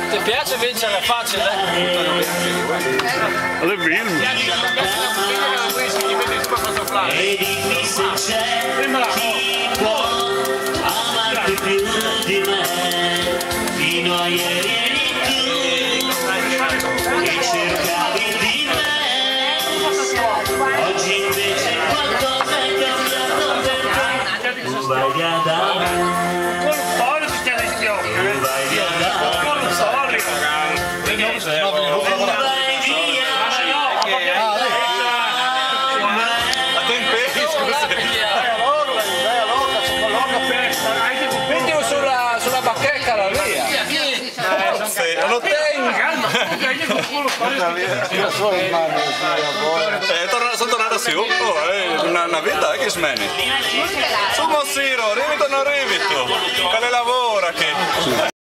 Ti piace vincere facile? Alle film. E dimmi se c'è chi può amarti più di me. Fino a ieri eri tu che cercavi di me. Oggi invece qualcosa è cambiato per te. Tu vai via da me. Mettilo sulla bacheca la via. Lo tengo. Sono tornato su. Una vita che smeni. Su Monsiro, rivito o non rivito? Quale lavora che...